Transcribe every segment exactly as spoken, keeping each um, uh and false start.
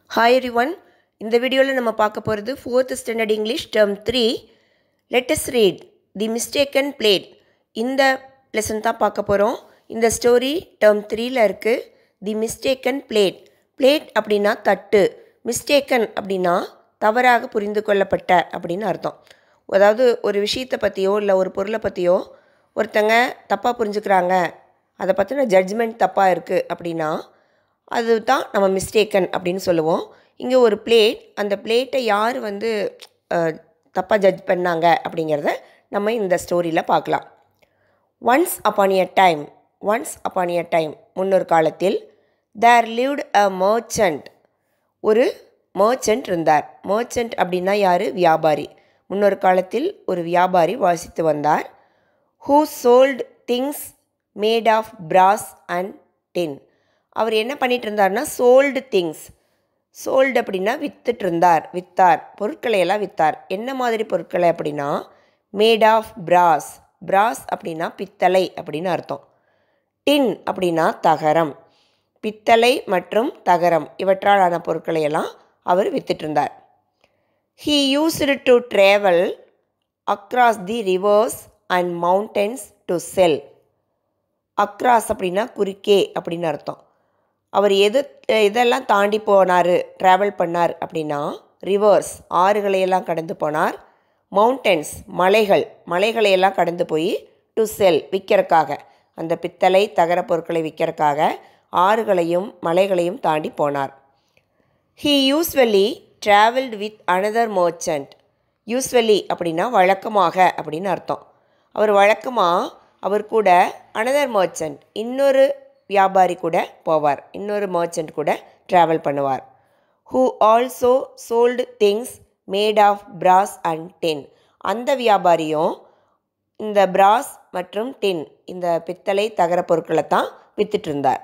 Hi everyone, இந்த வீடியோவில் நம்ம பார்க்க போகிறது fourth standard English term three. Let us read The Mistaken Plate. இந்த லெசன் தான் பார்க்க போகிறோம். இந்த ஸ்டோரி term threeல இருக்குது. The Mistaken Plate. Plate அப்படின்னா தட்டு, மிஸ்டேக்கன் அப்படின்னா தவறாக புரிந்து கொள்ளப்பட்ட அப்படின்னு அர்த்தம். அதாவது ஒரு விஷயத்தை பற்றியோ இல்லை ஒரு பொருளை பற்றியோ ஒருத்தங்க தப்பாக புரிஞ்சுக்கிறாங்க, அதை பற்றின ஜட்ஜ்மெண்ட் தப்பாக இருக்குது அப்படின்னா அதுதான் நம்ம மிஸ்டேக்கன் அப்படின்னு சொல்லுவோம். இங்கே ஒரு பிளேட், அந்த பிளேட்டை யார் வந்து தப்பாக ஜட்ஜ் பண்ணாங்க அப்படிங்கிறத நம்ம இந்த ஸ்டோரியில் பார்க்கலாம். Once upon a time once upon a time முன்னொரு காலத்தில் தேர் லிவ்ட் அ மர்ச்சன்ட், ஒரு மர்ச்சன்ட் இருந்தார். மர்ச்சன்ட் அப்படின்னா யார்? வியாபாரி. முன்னொரு காலத்தில் ஒரு வியாபாரி வாசித்து வந்தார். Who sold things made of brass and tin. அவர் என்ன பண்ணிகிட்டு இருந்தார்னா சோல்டு திங்ஸ். சோல்டு அப்படின்னா வித்துட்டு இருந்தார், வித்தார், பொருட்களை எல்லாம் வித்தார். என்ன மாதிரி பொருட்களை அப்படின்னா மேட் ஆஃப் பிராஸ். பிராஸ் அப்படின்னா பித்தளை அப்படின்னு அர்த்தம். டின் அப்படின்னா தகரம். பித்தளை மற்றும் தகரம் இவற்றாலான பொருட்களை எல்லாம் அவர் வித்துட்டு இருந்தார். He used to travel across the rivers and mountains to sell. Across அப்படின்னா குறுக்கே அப்படின்னு அர்த்தம். அவர் எது இதெல்லாம் தாண்டி போனார், ட்ராவல் பண்ணார் அப்படின்னா ரிவர்ஸ், ஆறுகளையெல்லாம் கடந்து போனார். மவுண்டன்ஸ், மலைகள், மலைகளையெல்லாம் கடந்து போய் டு செல், விற்கிறக்காக, அந்த பித்தளை தகர பொருட்களை விற்கிறக்காக ஆறுகளையும் மலைகளையும் தாண்டி போனார். He usually travelled with another merchant. Usually அப்படின்னா வழக்கமாக அப்படின்னு அர்த்தம். அவர் வழக்கமாக அவர் கூட அனதர் மர்ச்சன்ட், இன்னொரு வியாபாரி கூட போவார், இன்னொரு மர்ச்சன்ட் கூட ட்ராவல் பண்ணுவார். Who also sold things made of brass and tin. அந்த வியாபாரியும் இந்த பிராஸ் மற்றும் டின், இந்த பித்தளை தகர பொருட்களை தான் வித்துட்டு இருந்தார்.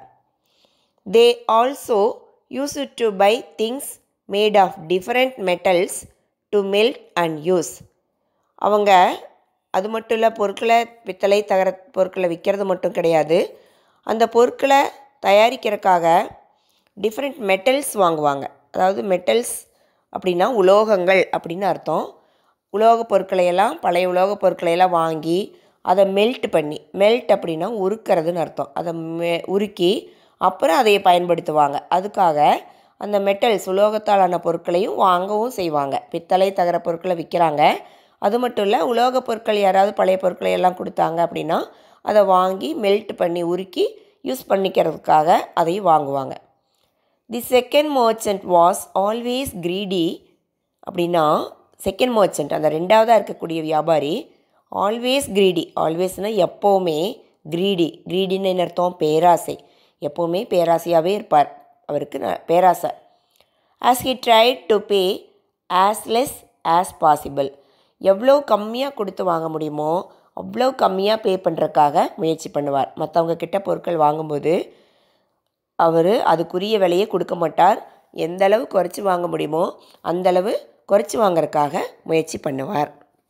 They also use to buy things made of different metals to melt and use. அவங்க அது மட்டும் இல்லை, பொருட்களை பித்தளை தகர பொருட்களை விற்கிறது மட்டும் கிடையாது, அந்த பொருட்களை தயாரிக்கிறதுக்காக டிஃப்ரெண்ட் மெட்டல்ஸ் வாங்குவாங்க. அதாவது மெட்டல்ஸ் அப்படின்னா உலோகங்கள் அப்படின்னு அர்த்தம். உலோக பொருட்களையெல்லாம், பழைய உலோக பொருட்களையெல்லாம் வாங்கி அதை மெல்ட் பண்ணி, மெல்ட் அப்படின்னா உருக்கிறதுன்னு அர்த்தம், அதை மெ உருக்கி அப்புறம் அதை பயன்படுத்துவாங்க. அதுக்காக அந்த மெட்டல்ஸ், உலோகத்தாலான பொருட்களையும் வாங்கவும் செய்வாங்க. பித்தளை தகர பொருட்களை விற்கிறாங்க. அது மட்டும் இல்லை, உலோக பொருட்கள் யாராவது பழைய பொருட்களை எல்லாம் கொடுத்தாங்க அப்படின்னா அதை வாங்கி மெல்ட் பண்ணி உருக்கி யூஸ் பண்ணிக்கிறதுக்காக அதையும் வாங்குவாங்க. The second merchant was always greedy. அப்படின்னா செகண்ட் மர்ச்சன்ட், அந்த ரெண்டாவதாக இருக்கக்கூடிய வியாபாரி ஆல்வேஸ் கிரீடி. ஆல்வேஸ்னால் எப்போவுமே, கிரீடி, கிரீடின்னு என்ன அர்த்தம்? பேராசை. எப்போவுமே பேராசையாகவே இருப்பார், அவருக்கு பேராசை. As he tried to pay as less as possible. எவ்வளோ கம்மியாக கொடுத்து வாங்க முடியுமோ அவ்வளோ கம்மியாக பே பண்ணுறதுக்காக முயற்சி பண்ணுவார். மற்றவங்க கிட்ட பொருட்கள் வாங்கும்போது அவர் அதுக்குரிய விலையை கொடுக்க மாட்டார். எந்த அளவு குறைச்சி வாங்க முடியுமோ அந்தளவு குறைச்சி வாங்கிறதுக்காக முயற்சி பண்ணுவார்.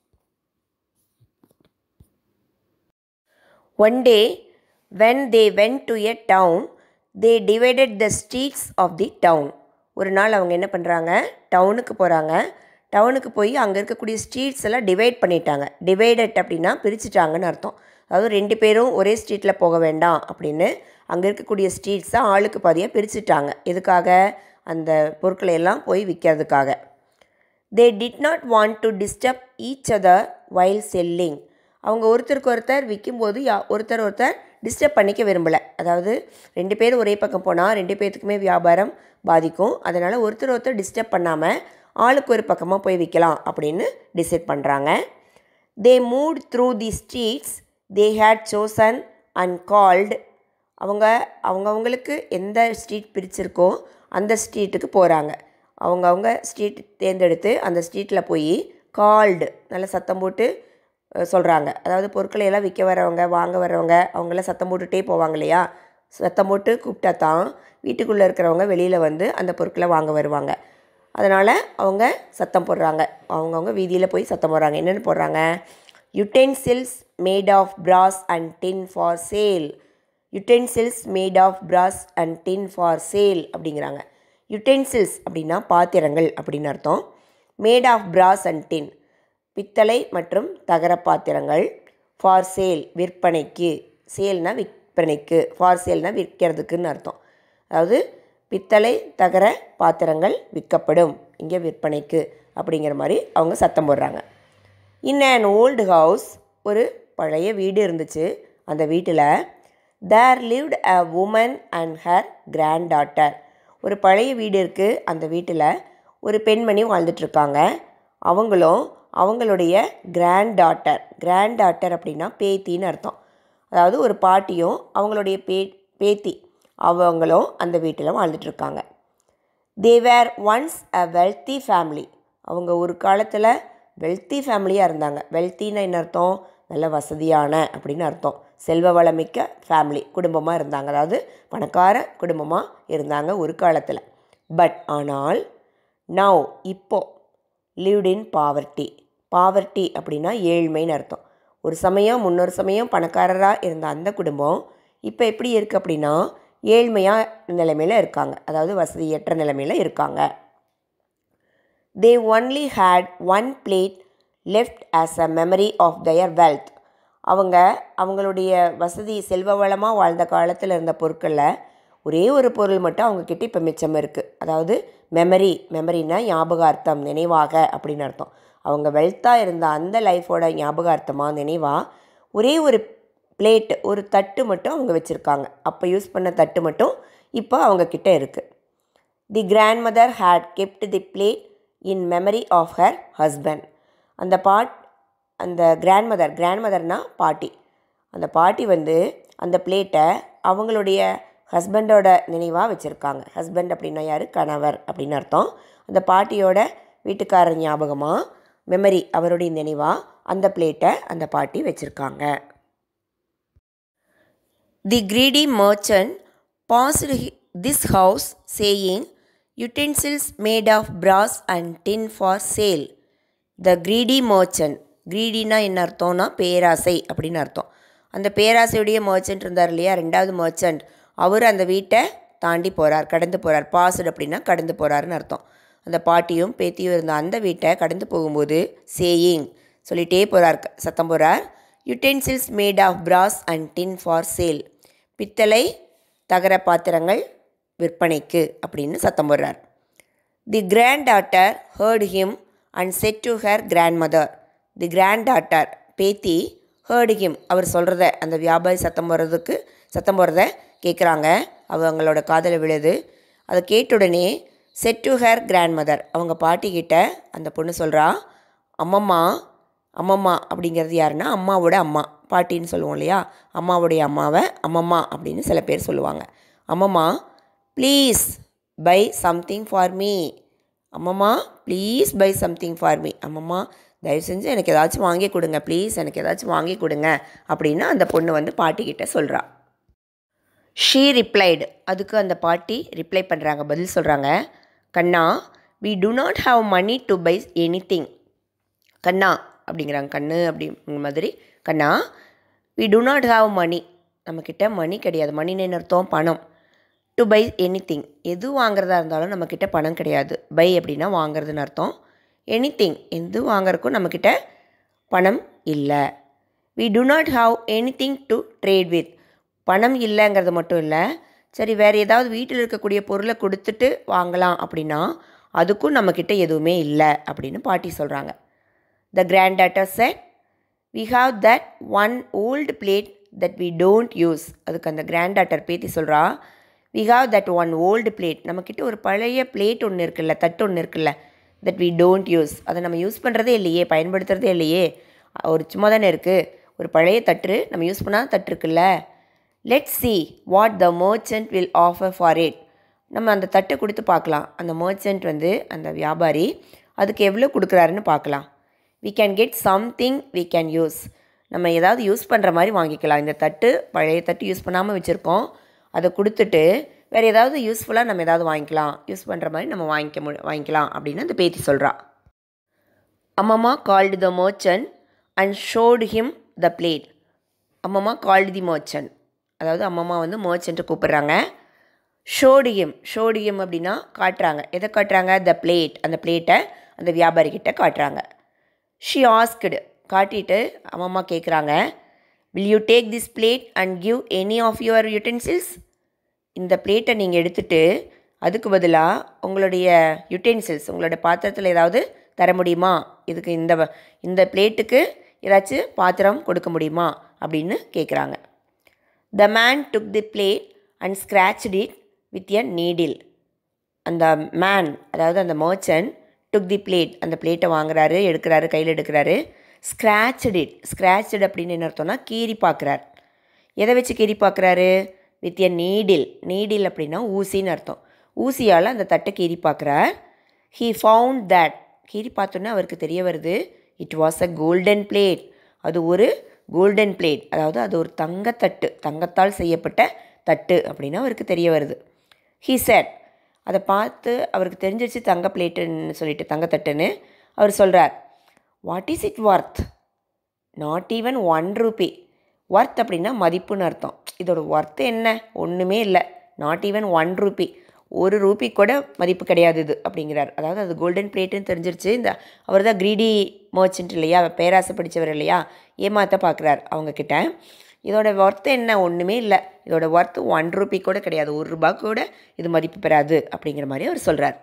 One day when they went to a town, they divided the streets of the town. ஒரு நாள் அவங்க என்ன பண்ணுறாங்க, டவுனுக்கு போகிறாங்க. டவுனுக்கு போய் அங்கே இருக்கக்கூடிய ஸ்ட்ரீட்ஸ் எல்லாம் டிவைட் பண்ணிட்டாங்க. டிவைடட் அப்படின்னா பிரிச்சுட்டாங்கன்னு அர்த்தம். அதாவது ரெண்டு பேரும் ஒரே ஸ்ட்ரீட்டில் போக வேண்டாம் அப்படின்னு அங்கே இருக்கக்கூடிய ஸ்ட்ரீட்ஸை ஆளுக்கு பாதியாக பிரிச்சுட்டாங்க. எதுக்காக? அந்த பொருட்களை எல்லாம் போய் விற்கிறதுக்காக. They did not want to disturb each other while selling. அவங்க ஒருத்தருக்கு ஒருத்தர் விற்கும்போது யா ஒருத்தர் ஒருத்தர் டிஸ்டர்ப் பண்ணிக்க விரும்பலை. அதாவது ரெண்டு பேரும் ஒரே பக்கம் போனால் ரெண்டு பேர்த்துக்குமே வியாபாரம் பாதிக்கும். அதனால் ஒருத்தர் ஒருத்தர் டிஸ்டர்ப் பண்ணாமல் ஆளுக்கு ஒரு பக்கமாக போய் விற்கலாம் அப்படின்னு டிசைட் பண்ணுறாங்க. They moved through the streets they had chosen and called. அவங்க அவங்கவுங்களுக்கு எந்த ஸ்ட்ரீட் பிரிச்சிருக்கோ அந்த ஸ்ட்ரீட்டுக்கு போகிறாங்க. அவங்கவுங்க ஸ்ட்ரீட் தேர்ந்தெடுத்து அந்த ஸ்ட்ரீட்டில் போய் கால்டு, நல்லா சத்தம் போட்டு சொல்கிறாங்க. அதாவது பொருட்களை எல்லாம் விற்க வரவங்க, வாங்க வரவங்க அவங்களாம் சத்தம் போட்டுகிட்டே போவாங்க இல்லையா? சத்தம் போட்டு கூப்பிட்டா தான் வீட்டுக்குள்ளே இருக்கிறவங்க வெளியில் வந்து அந்த பொருட்களை வாங்க வருவாங்க. அதனால் அவங்க சத்தம் போடுறாங்க. அவங்கவுங்க வீதியில் போய் சத்தம் போடுறாங்க. என்னென்னு போடுறாங்க? Utensils made of brass and tin for sale. Utensils made of brass and tin for sale அப்படிங்கிறாங்க. யுட்டென்சில்ஸ் அப்படின்னா பாத்திரங்கள் அப்படின்னு அர்த்தம். Made of brass and tin பித்தளை மற்றும் தகர பாத்திரங்கள். ஃபார் சேல் விற்பனைக்கு, சேல்னா விற்பனைக்கு, ஃபார் சேல்னா விற்கிறதுக்குன்னு அர்த்தம். அதாவது பித்தளை தகர பாத்திரங்கள் விற்கப்படும், இங்கே விற்பனைக்கு அப்படிங்கிற மாதிரி அவங்க சத்தம் போடுறாங்க. இன் அன் ஓல்டு ஹவுஸ் ஒரு பழைய வீடு இருந்துச்சு. அந்த வீட்டில் there lived a woman and her granddaughter. ஒரு பழைய வீடு இருக்குது. அந்த வீட்டில் ஒரு பெண்மணி வாழ்ந்துட்டுருக்காங்க. அவங்களும் அவங்களுடைய கிராண்ட் டாட்டர், கிராண்ட் டாட்டர் அப்படின்னா பேத்தின்னு அர்த்தம். அதாவது ஒரு பாட்டியும் அவங்களுடைய பே பேத்தி அவங்களும் அந்த வீட்டில் வாழ்ந்துட்டுருக்காங்க. They were once a wealthy family. அவங்க ஒரு காலத்தில் வெல்த்தி ஃபேமிலியாக இருந்தாங்க. வெல்த்தின்னா என்ன அர்த்தம்? நல்ல வசதியான அப்படின்னு அர்த்தம். செல்வ வளமிக்க ஃபேமிலி, குடும்பமாக இருந்தாங்க. அதாவது பணக்கார குடும்பமாக இருந்தாங்க ஒரு காலத்தில். பட் ஆனால் நவ் இப்போ லிவ்ட் இன் பாவர்ட்டி. பாவர்ட்டி அப்படின்னா ஏழ்மைன்னு அர்த்தம். ஒரு சமயம் முன்னொரு சமயம் பணக்காரராக இருந்த அந்த குடும்பம் இப்போ எப்படி இருக்குது அப்படின்னா ஏழ்மையாக நிலைமையில் இருக்காங்க. அதாவது வசதியற்ற நிலைமையில் இருக்காங்க. They only had one plate left as a memory of their wealth. அவங்க அவங்களுடைய வசதி செல்வ வளமாக வாழ்ந்த காலத்தில் இருந்த பொருட்களில் ஒரே ஒரு பொருள் மட்டும் அவங்கக்கிட்ட இப்போ மிச்சம் இருக்குது. அதாவது மெமரி, மெமரினா ஞாபகார்த்தம், நினைவாக அப்படின்னு அர்த்தம். அவங்க வெல்த்தாக இருந்த அந்த லைஃபோட ஞாபகார்த்தமாக நினைவாக ஒரே ஒரு பிளேட், ஒரு தட்டு மட்டும் அவங்க வச்சுருக்காங்க. அப்போ யூஸ் பண்ண தட்டு மட்டும் இப்போ அவங்கக்கிட்ட இருக்குது. The grandmother had kept the plate in memory of her husband. அந்த பாட் அந்த கிராண்ட் மதர், கிராண்ட் மதர்னா பாட்டி, அந்த பாட்டி வந்து அந்த பிளேட்டை அவங்களுடைய ஹஸ்பண்டோட நினைவாக வச்சுருக்காங்க. ஹஸ்பண்ட் அப்படின்னா யார்? கணவர் அப்படின்னு அர்த்தம். அந்த பாட்டியோட வீட்டுக்காரர் ஞாபகமாக, மெமரி அவருடைய நினைவாக அந்த பிளேட்டை அந்த பாட்டி வச்சுருக்காங்க. தி greedy merchant passed this house saying, utensils made of brass and tin for sale. The greedy merchant, greedyனா என்ன அர்த்தம்னா பேராசை அப்படின்னு அர்த்தம். அந்த பேராசையுடைய மர்ச்சன்ட் இருந்தார் இல்லையா, ரெண்டாவது மர்ச்சன்ட், அவர் அந்த வீட்டை தாண்டி போகிறார், கடந்து போகிறார். பாஸ்டு அப்படின்னா கடந்து போகிறாருன்னு அர்த்தம். அந்த பாட்டியும் பேத்தியும் இருந்த அந்த வீட்டை கடந்து போகும்போது சேயிங் சொல்லிகிட்டே போகிறார், சத்தம் போகிறார். Utensils made of brass and tin for sale. பித்தளை தகர பாத்திரங்கள் விற்பனைக்கு அப்படின்னு சத்தம் போடுறார். The granddaughter heard him and said to her grandmother. The granddaughter heard ஹர்ட் ஹிம், அவர் சொல்கிறத, அந்த வியாபாரி சத்தம் போடுறதுக்கு சத்தம் போடுறத கேட்குறாங்க. அவங்களோட காதில் விழுது. அதை கேட்டுடனே said to her grandmother, அவங்க பாட்டிக்கிட்ட அந்த பொண்ணு சொல்கிறா, அம்மம்மா, அம்மம்மா அப்படிங்கிறது யாருன்னா அம்மாவோட அம்மா, பாட்டின்னு சொல்லுவோம் இல்லையா, அம்மாவுடைய அம்மாவை அம்மம்மா அப்படின்னு சில பேர் சொல்லுவாங்க. அம்மம்மா please buy something for me. அம்மம்மா please buy something for me. அம்மம்மா தயவு செஞ்சு எனக்கு ஏதாச்சும் வாங்கி கொடுங்க, ப்ளீஸ் எனக்கு ஏதாச்சும் வாங்கி கொடுங்க அப்படின்னு அந்த பொண்ணு வந்து பாட்டிக்கிட்ட சொல்கிறா. ஷீ ரிப்ளைடு, அதுக்கு அந்த பாட்டி ரிப்ளை பண்ணுறாங்க, பதில் சொல்கிறாங்க. கண்ணா, we do not have money to buy anything. கண்ணா அப்படிங்கிறாங்க, கண்ணு அப்படிங்கிற மாதிரி. கண்ணா, we do not have money, நம்மக்கிட்ட மணி கிடையாது. மணின்னு அர்த்தம் பணம். டு பை எனி திங், எது வாங்குறதா இருந்தாலும் நம்மக்கிட்ட பணம் கிடையாது. பை அப்படின்னா வாங்குறதுன்னு அர்த்தம். எனி திங், எது வாங்குறதுக்கும் நம்மக்கிட்ட பணம் இல்லை. We do not have anything to trade with. பணம் இல்லைங்கிறது மட்டும் இல்லை, சரி வேறு ஏதாவது வீட்டில் இருக்கக்கூடிய பொருளை கொடுத்துட்டு வாங்கலாம் அப்படின்னா அதுக்கும் நம்மக்கிட்ட எதுவுமே இல்லை அப்படின்னு பாட்டி சொல்கிறாங்க. The granddaughter said, we have that one old plate that we don't use. அதுக்கு அந்த கிராண்ட் டாட்டர் பேத்தி சொல்கிறா, we have that one old plate, நம்மக்கிட்ட ஒரு பழைய பிளேட் ஒன்று இருக்குல்ல, தட்டு ஒன்று இருக்குல்ல, தட் வி டோன்ட் யூஸ், அதை நம்ம யூஸ் பண்ணுறதே இல்லையே, பயன்படுத்துகிறதே இல்லையே, ஒரு சும்மா தானே இருக்குது, ஒரு பழைய தட்டு நம்ம யூஸ் பண்ணால் தட்டு இருக்குல்ல. Let's see what the merchant will offer for it. நம்ம அந்த தட்டை கொடுத்து பார்க்கலாம், அந்த மர்ச்சன்ட் வந்து அந்த வியாபாரி அதுக்கு எவ்வளோ கொடுக்குறாருன்னு பார்க்கலாம். We can get something we can use, நம்ம ஏதாவது யூஸ் பண்ணுற மாதிரி வாங்கிக்கலாம். இந்த தட்டு பழைய தட்டு யூஸ் பண்ணாமல் வச்சுருக்கோம், அதை கொடுத்துட்டு வேறு ஏதாவது யூஸ்ஃபுல்லாக நம்ம ஏதாவது வாங்கிக்கலாம், யூஸ் பண்ணுற மாதிரி நம்ம வாங்கிக்க மு வாங்கிக்கலாம் அப்படின்னு அந்த பேத்தி சொல்கிறா. அம்மம்மா called the merchant and showed him the plate. அம்மம்மா கால்டு தி மர்ச்சன்ட், அதாவது அம்மம்மா வந்து மர்ச்சன்ட்டை கூப்பிட்றாங்க. ஷோடு ஹிம் ஷோடு ஹிம் அப்படின்னா காட்டுறாங்க. எதை காட்டுறாங்க? த பிளேட், அந்த பிளேட்டை அந்த வியாபாரிக்கிட்ட காட்டுறாங்க. ஷி ஆஸ்க்டு காட்டிட்டு அம்மா கேட்குறாங்க, will you take this plate and give any of your utensils? இந்த பிளேட்டை நீங்கள் எடுத்துகிட்டு அதுக்கு பதிலாக உங்களுடைய யுட்டென்சில்ஸ், உங்களோட பாத்திரத்தில் ஏதாவது தர முடியுமா? இதுக்கு இந்த இந்த பிளேட்டுக்கு ஏதாச்சும் பாத்திரம் கொடுக்க முடியுமா அப்படின்னு கேட்குறாங்க. The man took the plate and scratched it with a needle. அந்த மேன், அதாவது அந்த மர்ச்சன்ட், டுக் தி பிளேட், அந்த பிளேட்டை வாங்குறாரு, எடுக்கிறாரு, கையில் எடுக்கிறாரு. ஸ்க்ராச்டு இட், ஸ்க்ராச்டு அப்படின்னு என்ன அர்த்தம்னா கீறி பார்க்குறார். எதை வச்சு கீறி பார்க்குறாரு? With a needle. நீடில் அப்படின்னா ஊசின்னு அர்த்தம். ஊசியால் அந்த தட்டை கீறி பார்க்குறார். ஹீ ஃபவுண்ட் தட், கீறி பார்த்தோன்னே அவருக்கு தெரிய வருது, it was a golden plate, அது ஒரு கோல்டன் பிளேட், அதாவது அது ஒரு தங்கத்தட்டு, தங்கத்தால் செய்யப்பட்ட தட்டு அப்படின்னு அவருக்கு தெரிய வருது. ஹீ செட், அதை பார்த்து அவருக்கு தெரிஞ்சிச்சு தங்க பிளேட்டுன்னு சொல்லிட்டு, தங்கத்தட்டுன்னு. அவர் சொல்கிறார், what is it worth? Not even one rupee. Worth அப்படின்னா மதிப்புன்னு அர்த்தம். இதோட ஒர்த்து என்ன? ஒன்றுமே இல்லை. நாட் ஈவன் ஒன் ரூபி, ஒரு ரூபி கூட மதிப்பு கிடையாது இது அப்படிங்கிறார். அதாவது அது கோல்டன் பிளேட்டுன்னு தெரிஞ்சிருச்சு. இந்த அவர் தான் கிரீடி மர்ச்சன்ட் இல்லையா, பேராசை படித்தவர் இல்லையா, ஏமாற்ற பார்க்குறார் அவங்கக்கிட்ட. இதோட ஒர்த்து என்ன? ஒன்றுமே இல்லை. இதோட ஒர்த்து ஒன் ரூபி கூட கிடையாது, ஒரு ரூபா கூட இது மதிப்பு பெறாது அப்படிங்கிற மாதிரி அவர் சொல்கிறார்.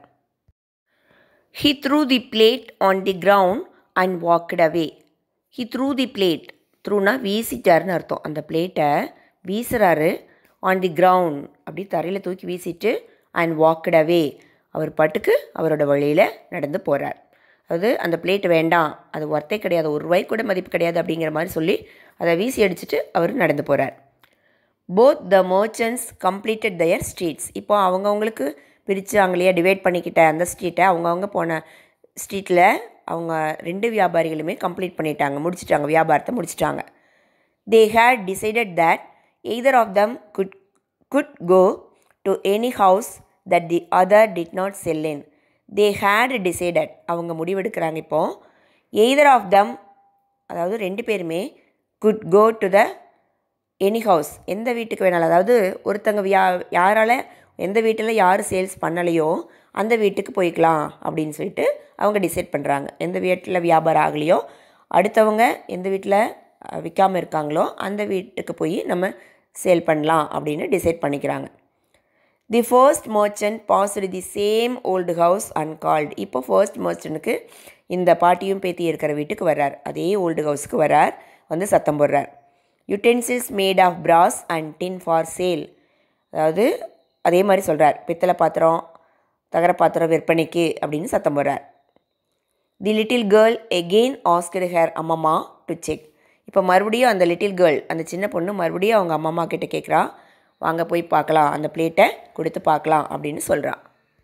He threw the plate on the ground and walked away. He threw the plate, த்ரூனா வீசிட்டாருன்னு அர்த்தம். அந்த பிளேட்டை வீசுகிறாரு. ஆன் தி கிரவுண்ட், அப்படி தரையில் தூக்கி வீசிட்டு, அண்ட் வாக்ட் அவே, அவர் பாட்டுக்கு அவரோட வழியில் நடந்து போகிறார். அதாவது அந்த பிளேட் வேண்டாம், அது ஒர்த்தே கிடையாது, ஒரு ரூபாய் கூட மதிப்பு கிடையாது அப்படிங்கிற மாதிரி சொல்லி அதை வீசி அடிச்சுட்டு அவர் நடந்து போகிறார். Both the merchants completed their streets. இப்போ அவங்கவுங்களுக்கு பிரித்தாங்களையே, டிவைட் பண்ணிக்கிட்ட அந்த ஸ்ட்ரீட்டை அவங்கவுங்க போன ஸ்ட்ரீட்டில் அவங்க ரெண்டு வியாபாரிகளுமே கம்ப்ளீட் பண்ணிட்டாங்க, முடிச்சிட்டாங்க, வியாபாரத்தை முடிச்சிட்டாங்க. They had decided that either of them could could go to any house that the other did not sell in. They had decided, அவங்க முடிவெடுக்கிறாங்க இப்போது. எய்தர் ஆஃப் தம், அதாவது ரெண்டு பேருமே, could go to the any house, எந்த வீட்டுக்கு வேணாலும், அதாவது ஒருத்தங்க வியா யாரால் எந்த வீட்டில் யார் சேல்ஸ் பண்ணலையோ அந்த வீட்டுக்கு போய்க்கலாம் அப்படின்னு சொல்லிட்டு அவங்க டிசைட் பண்ணுறாங்க. எந்த வீட்டில் வியாபாரம் ஆகலையோ, அடுத்தவங்க எந்த வீட்டில் விற்காமல் இருக்காங்களோ அந்த வீட்டுக்கு போய் நம்ம சேல் பண்ணலாம் அப்படின்னு டிசைட் பண்ணிக்கிறாங்க. The first merchant passed the same old house uncalled. இப்போ ஃபர்ஸ்ட் மர்ச்சன்ட்டுக்கு இந்த பாட்டியும் பேத்தி இருக்கிற வீட்டுக்கு வர்றார், அதே ஓல்டு ஹவுஸுக்கு வர்றார், வந்து சத்தம் போடுறார். Utensils made of brass and tin for sale. அதாவது அதே மாதிரி சொல்கிறார், பித்தளை பாத்திரம், தகர பாத்திரம் விற்பனைக்கு அப்படின்னு சத்தம் போடுறார். The little girl again asked her அம்மம்மா டு செக். இப்போ மறுபடியும் அந்த லிட்டில் கேர்ள், அந்த சின்ன பொண்ணு மறுபடியும் அவங்க அம்மம்மா கிட்டே கேட்குறா, வாங்க போய் பார்க்கலாம், அந்த பிளேட்டை கொடுத்து பார்க்கலாம் அப்படின்னு சொல்கிறான்.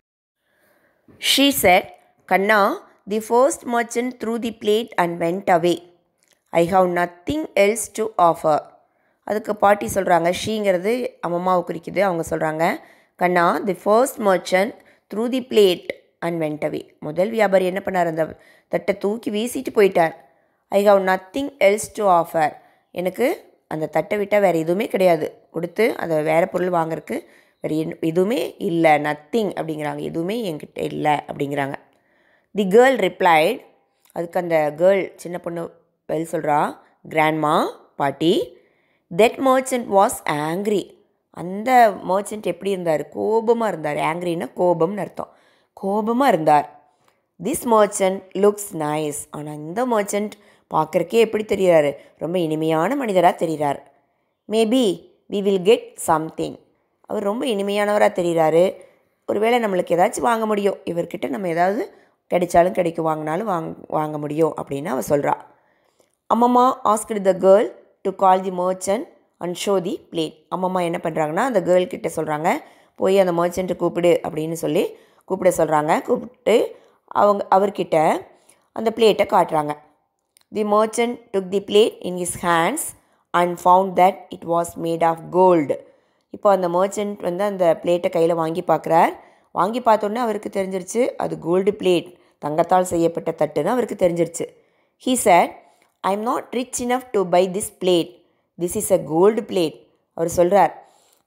ஷீ செட், கண்ணா, the first merchant threw the plate and went away. I have nothing else to offer. அதுக்கு பாட்டி சொல்கிறாங்க, ஷீங்கிறது அம்மம்மாவை குறிக்குது. அவங்க சொல்கிறாங்க, கண்ணா, the first merchant threw the plate and went away. முதல் வியாபாரி என்ன பண்ணார்? அந்த தட்டை தூக்கி வீசிட்டு போயிட்டார். I have nothing else to offer. எனக்கு அந்த தட்டை விட்டால் வேறு எதுவுமே கிடையாது, கொடுத்து அதை வேறு பொருள் வாங்குறதுக்கு வேறு எதுவுமே இல்லை, நத்திங் அப்படிங்கிறாங்க, எதுவுமே என்கிட்ட இல்லை அப்படிங்கிறாங்க. தி கேர்ள் ரிப்ளைட், அதுக்கு அந்த கேர்ள் சின்ன பொண்ணு வெல் சொல்கிறா, கிராண்ட்மா, பாட்டி. That merchant was angry. அந்த மர்ச்சன்ட் எப்படி இருந்தார்? கோபமாக இருந்தார். ஆங்க்ரின்னா கோபம்னு அர்த்தம். கோபமாக இருந்தார். This merchant looks nice. ஆனால் இந்த மர்ச்சன்ட் பார்க்குறக்கே எப்படி தெரிகிறாரு? ரொம்ப இனிமையான மனிதராக தெரிகிறார். Maybe we will get something. அவர் ரொம்ப இனிமையானவராக தெரிகிறாரு, ஒருவேளை நம்மளுக்கு ஏதாச்சும் வாங்க முடியும், இவர்கிட்ட நம்ம ஏதாவது கிடைச்சாலும் கிடைக்கும், வாங்கினாலும் வாங் வாங்க முடியும் அப்படின்னு அவள் சொல்கிறா. அம்மம்மா asked the girl to call the merchant and show the plate. அம்மம்மா என்ன பண்ணுறாங்கன்னா அந்த கேர்ள் கிட்ட சொல்கிறாங்க, போய் அந்த மர்ச்சன்ட்டை கூப்பிடு அப்படின்னு சொல்லி கூப்பிட சொல்கிறாங்க. கூப்பிட்டு அவங்க அவர்கிட்ட அந்த பிளேட்டை காட்டுறாங்க. The merchant took the plate in his hands and found that it was made of gold. இப்போ அந்த மர்ச்சன்ட் வந்து அந்த பிளேட்டை கையில் வாங்கி பார்க்குறார். வாங்கி பார்த்தோன்னே அவருக்கு தெரிஞ்சிருச்சு அது கோல்டு பிளேட், தங்கத்தால் செய்யப்பட்ட தட்டுன்னு அவருக்கு தெரிஞ்சிருச்சு. He said, I am not rich enough to buy this plate, this is a gold plate. அவர் சொல்கிறார்,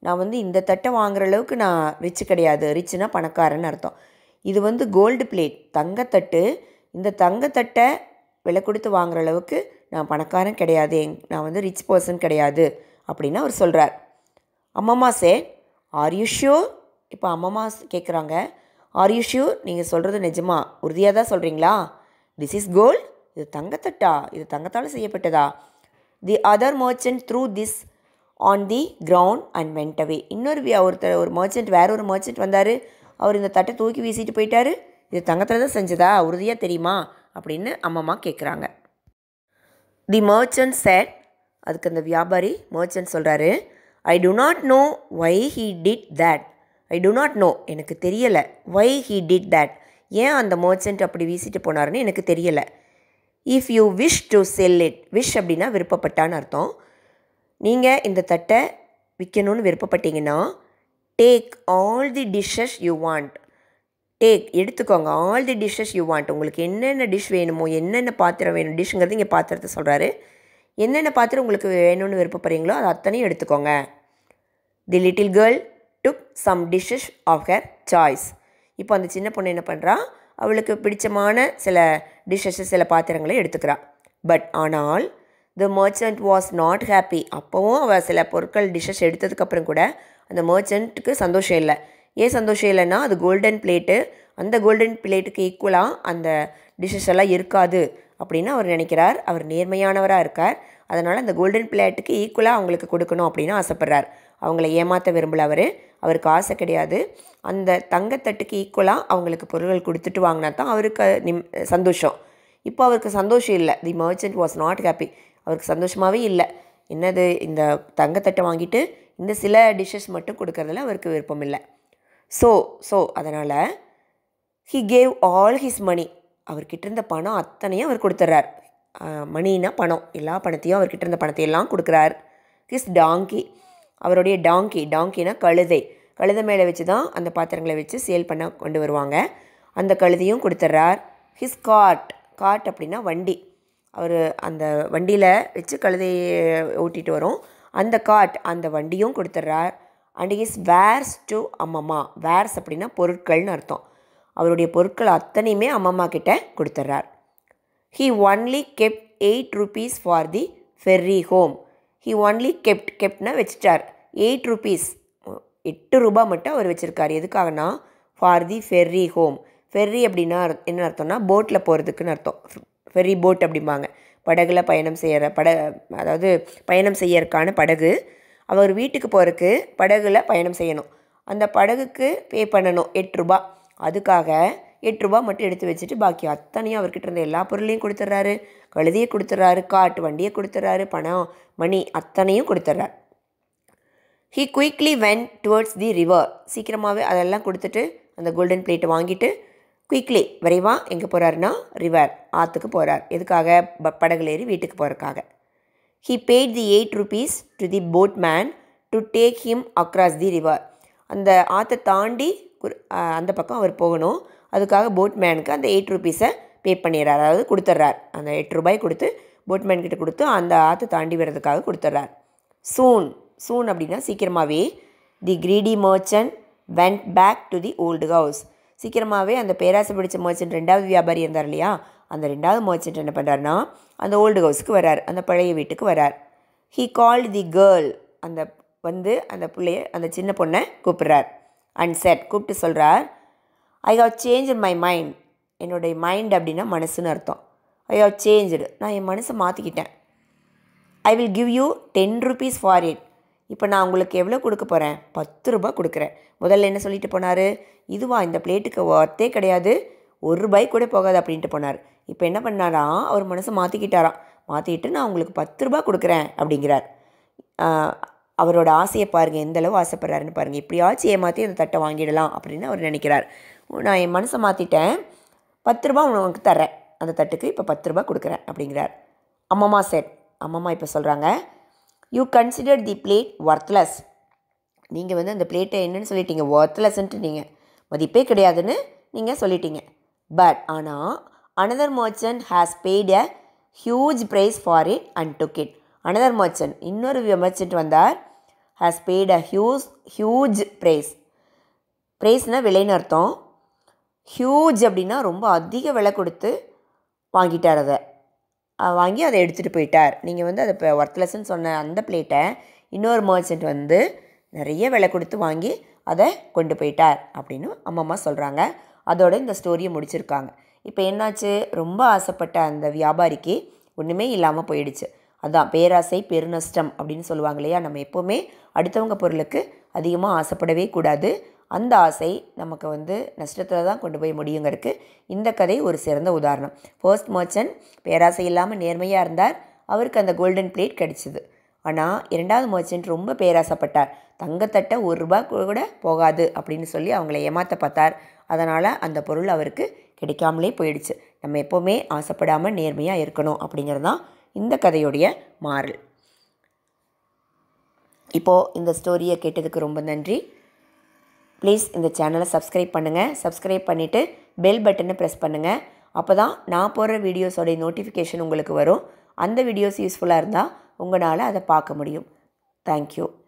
நான் வந்து இந்த தட்டை வாங்குற அளவுக்கு நான் ரிச் கிடையாது. ரிச்னா பணக்காரன்னு அர்த்தம். இது வந்து கோல்டு பிளேட், தங்கத்தட்டு. இந்த தங்கத்தட்டை விலை கொடுத்து வாங்குற அளவுக்கு நான் பணக்காரன் கிடையாது, நான் வந்து ரிச் பர்சன் கிடையாது அப்படின்னு அவர் சொல்கிறார். அம்மம்மா சேட், ஆர் யூ ஷூர்? இப்போ அம்மம்மா கேட்குறாங்க, ஆர் யூ ஷூர்? நீங்கள் சொல்கிறது நிஜமா, உறுதியாக தான் சொல்கிறீங்களா? திஸ் இஸ் கோல்ட், இது தங்கத்தட்டா, இது தங்கத்தால் செய்யப்பட்டதா? The other merchant threw this on the ground and went away. இன்னொரு ஒருத்தர் ஒரு மர்ச்சன்ட் வேற ஒரு மர்ச்சன்ட் வந்தார், அவர் இந்த தட்டை தூக்கி வீசிட்டு போயிட்டாரு. இது தங்கத்தில் தான் செஞ்சதா, உறுதியாக தெரியுமா அப்படின்னு அம்மம்மா கேட்குறாங்க. தி மர்ச்சன்ட் செட், அதுக்கு அந்த வியாபாரி மர்ச்சன்ட் சொல்கிறாரு, I do not know why he did that. I do not know, எனக்கு தெரியலை. வை ஹீ டிட் தேட், ஏன் அந்த மர்ச்சன்ட் அப்படி வீசிட்டு போனாருன்னு எனக்கு தெரியலை. If you wish to sell it, wish அப்படின்னா விருப்பப்பட்டான்னு அர்த்தம். நீங்கள் இந்த தட்டை விற்கணும்னு விருப்பப்பட்டீங்கன்னா, take all the dishes you want. Take எடுத்துக்கோங்க, all the dishes you want. உங்களுக்கு என்னென்ன டிஷ் வேணுமோ, என்னென்ன பாத்திரம் வேணும், டிஷ்ங்கிறது இங்கே பாத்திரத்தை சொல்கிறாரு. என்னென்ன பாத்திரம் உங்களுக்கு வேணும்னு விருப்பப்படுறீங்களோ அது அத்தனையும் எடுத்துக்கோங்க. The little girl took some dishes of her choice. இப்போ அந்த சின்ன பொண்ணு என்ன பண்ணுறா, அவளுக்கு பிடிச்சமான சில டிஷ்ஷஸ், சில பாத்திரங்களை எடுத்துக்கிறா. பட் ஆனால் the merchant was not happy. அப்போவும் அவள் சில பொருட்கள் டிஷ்ஷஸ் எடுத்ததுக்கப்புறம் கூட அந்த மர்ச்சன்ட்டுக்கு சந்தோஷம் இல்லை. ஏன் சந்தோஷம் இல்லைன்னா, அது கோல்டன் பிளேட்டு, அந்த கோல்டன் பிளேட்டுக்கு ஈக்குவலாக அந்த டிஷ்ஷஸ் எல்லாம் இருக்காது அப்படின்னு அவர் நினைக்கிறார். அவர் நேர்மையானவராக இருக்கார். அதனால் அந்த கோல்டன் பிளேட்டுக்கு ஈக்குவலாக அவங்களுக்கு கொடுக்கணும் அப்படின்னு ஆசைப்பட்றார். அவங்கள ஏமாற்ற விரும்பல அவர், அவருக்கு ஆசை கிடையாது. அந்த தங்கத்தட்டுக்கு ஈக்குவலாக அவங்களுக்கு பொருட்கள் கொடுத்துட்டு வாங்கினா தான் அவருக்கு நிம் சந்தோஷம். இப்போ அவருக்கு சந்தோஷம் இல்லை. The merchant was not happy. அவருக்கு சந்தோஷமாகவே இல்லை. என்னது, இந்த தங்கத்தட்டை வாங்கிட்டு இந்த சில டிஷ்ஷஸ் மட்டும் கொடுக்கறதுல அவருக்கு விருப்பம் இல்லை. ஸோ ஸோ அதனால் he gave all his money. அவர்கிட்ட இருந்த பணம் அத்தனையும் அவர் கொடுத்துட்றார். மணினா பணம், எல்லா பணத்தையும் அவர்கிட்ட இருந்த பணத்தையெல்லாம் கொடுக்குறார். ஹிஸ் டாங்கி, அவருடைய டாங்கி, டாங்கினா கழுதை, கழுதை மேலே வச்சு தான் அந்த பாத்திரங்களை வச்சு சேல் பண்ண கொண்டு வருவாங்க. அந்த கழுதையும் கொடுத்துட்றார். ஹிஸ் கார்ட், கார்ட் அப்படின்னா வண்டி, அவர் அந்த வண்டியில் வச்சு கழுதையை ஓட்டிகிட்டு வரும் அந்த கார்ட், அந்த வண்டியும் கொடுத்துட்றார். அண்ட் ஹிஸ் வேர்ஸ் டு அம்மம்மா. வேர்ஸ் அப்படின்னா பொருட்கள்னு அர்த்தம். அவருடைய பொருட்கள் அத்தனையுமே அம்மம்மா கிட்ட கொடுத்துட்றார். He only kept eight rupees for the ferry home. He only kept, கெப்ட்னா வச்சுட்டார். எயிட் ருபீஸ், எட்டு ரூபா மட்டும் அவர் வச்சுருக்கார். எதுக்காகனா, for the ferry home. Ferry அப்படின்னா என்ன அர்த்தம்னா, போட்டில் போகிறதுக்குன்னு அர்த்தம். ஃபெர்ரி போட் அப்படிம்பாங்க, படகுல பயணம் செய்கிற பட, அதாவது பயணம் செய்யறதுக்கான படகு. அவர் வீட்டுக்கு போகிறதுக்கு படகுல பயணம் செய்யணும். அந்த படகுக்கு பே பண்ணணும் எட்டு ரூபா. அதுக்காக எட்டு ரூபா மட்டும் எடுத்து வச்சுட்டு பாக்கி அத்தனையும் அவர்கிட்ட இருந்த எல்லா பொருளையும் கொடுத்துட்றாரு. கழுதியை கொடுத்துட்றாரு, காட்டு வண்டியை கொடுத்துட்றாரு, பணம் மணி அத்தனையும் கொடுத்துட்றாரு. He quickly went towards the river. சீக்கிரமாகவே அதெல்லாம் கொடுத்துட்டு அந்த கோல்டன் பிளேட்டை வாங்கிட்டு குயிக்லி விரைவாக எங்கே போகிறாருன்னா ரிவர், ஆற்றுக்கு போகிறார். எதுக்காக? ப படகுல ஏறி வீட்டுக்கு போகிறதுக்காக. He paid the eight rupees to the boatman to take him across the river. அந்த ஆற்றை தாண்டி அந்த பக்கம் அவர் போகணும். அதுக்காக போட் மேனுக்கு அந்த எயிட் ருபீஸை பே பண்ணிடுறார், அதாவது கொடுத்துட்றார். அந்த எட்டு ரூபாய் கொடுத்து போட்மேன் கிட்ட கொடுத்து அந்த ஆற்றை தாண்டி வர்றதுக்காக கொடுத்துட்றார். சூன், சூன் அப்படின்னா சீக்கிரமாகவே. The greedy merchant went back to the old house. சீக்கிரமாகவே அந்த பேராசை பிடிச்ச மர்ச்சன்ட், ரெண்டாவது வியாபாரி இருந்தார் இல்லையா, அந்த ரெண்டாவது மர்ச்சன்ட் என்ன பண்ணுறாருனா அந்த ஓல்டு ஹவுஸுக்கு வரார், அந்த பழைய வீட்டுக்கு வரார். ஹீ கால்டு தி கேர்ள், அந்த வந்து அந்த பிள்ளைய, அந்த சின்ன பொண்ணை கூப்பிட்றார். அண்ட் செட், கூப்பிட்டு சொல்கிறார், I have change my mind. என்னுடைய மைண்ட் அப்படின்னா மனசுன்னு அர்த்தம். ஐ ஹவ் சேஞ்சு, நான் என் மனசை மாற்றிக்கிட்டேன். I will give you ten rupees for it. இப்போ நான் உங்களுக்கு எவ்வளோ கொடுக்க போகிறேன்? பத்து ரூபா கொடுக்குறேன். முதல்ல என்ன சொல்லிட்டு போனார்? இதுவா, இந்த பிளேட்டுக்கு ஒர்த்தே கிடையாது, ஒரு ரூபாய் கூட போகாது அப்படின்ட்டு போனார். இப்போ என்ன பண்ணாராம், அவர் மனசை மாற்றிக்கிட்டாராம். மாற்றிக்கிட்டு நான் உங்களுக்கு பத்து ரூபா கொடுக்குறேன் அப்படிங்கிறார். அவரோட ஆசையை பாருங்கள், எந்தளவு ஆசைப்படுறாருன்னு பாருங்கள். இப்படியாச்சும் ஏமாற்றி அந்த தட்டை வாங்கிடலாம் அப்படின்னு அவர் நினைக்கிறார். நான் என் மனசை மாற்றிட்டேன், பத்து ரூபா உனக்கு தர்றேன், அந்த தட்டுக்கு இப்போ பத்து ரூபா கொடுக்குறேன் அப்படிங்கிறார். அம்மம்மா செட், அம்மம்மா இப்போ சொல்கிறாங்க, you consider the plate worthless. நீங்கள் வந்து அந்த பிளேட்டை என்னென்னு சொல்லிட்டீங்க? ஒர்த்லெஸ்ன்ட்டு நீங்கள் மதிப்பே கிடையாதுன்னு நீங்கள் சொல்லிட்டீங்க. பட் ஆனால் another merchant has paid a huge price for it and took it. Another merchant, இன்னொரு மர்ச்சன்ட் வந்தார், has paid a huge huge price. ப்ரைஸ்னால் விலைன்னு அர்த்தம். ஹியூஜ் அப்படின்னா ரொம்ப அதிக விலை கொடுத்து வாங்கிட்டார். அதை வாங்கி அதை எடுத்துகிட்டு போயிட்டார். நீங்கள் வந்து அதை இப்போ ஒர்த்லெஸ்ன்னு சொன்ன அந்த பிளேட்டை இன்னொரு மர்ச்சன்ட் வந்து நிறைய விலை கொடுத்து வாங்கி அதை கொண்டு போயிட்டார் அப்படின்னு அம்மம்மா சொல்கிறாங்க. அதோட இந்த ஸ்டோரியை முடிச்சிருக்காங்க. இப்போ என்னாச்சு, ரொம்ப ஆசைப்பட்ட அந்த வியாபாரிக்கு ஒன்றுமே இல்லாமல் போயிடுச்சு. அதான் பேராசை பெருநஷ்டம் அப்படின்னு சொல்லுவாங்க இல்லையா. நம்ம எப்போவுமே அடுத்தவங்க பொருளுக்கு அதிகமாக ஆசைப்படவே கூடாது. அந்த ஆசை நமக்கு வந்து நஷ்டத்தில் தான் கொண்டு போய் முடியுங்கிறதுக்கு இந்த கதை ஒரு சிறந்த உதாரணம். ஃபர்ஸ்ட் மர்ச்சன்ட் பேராசை இல்லாமல் நேர்மையாக இருந்தார், அவருக்கு அந்த கோல்டன் பிளேட் கிடச்சிது. ஆனால் இரண்டாவது மர்ச்சன்ட் ரொம்ப பேராசைப்பட்டார். தங்கத்தட்டை ஒரு ரூபா கூட போகாது அப்படின்னு சொல்லி அவங்கள ஏமாற்ற பார்த்தார். அதனால் அந்த பொருள் அவருக்கு கிடைக்காமலே போயிடுச்சு. நம்ம எப்போவுமே ஆசைப்படாமல் நேர்மையாக இருக்கணும் அப்படிங்கிறது தான் இந்த கதையுடைய மாறல். இப்போது இந்த ஸ்டோரியை கேட்டதுக்கு ரொம்ப நன்றி. ப்ளீஸ் இந்த சேனலை சப்ஸ்கிரைப் பண்ணுங்கள். சப்ஸ்கிரைப் பண்ணிவிட்டு பெல் பட்டனை ப்ரெஸ் பண்ணுங்கள். அப்போ தான் நான் போடுற வீடியோஸோடைய நோட்டிஃபிகேஷன் உங்களுக்கு வரும். அந்த வீடியோஸ் யூஸ்ஃபுல்லாக இருந்தால் உங்களால் அதை பார்க்க முடியும். தேங்க்யூ.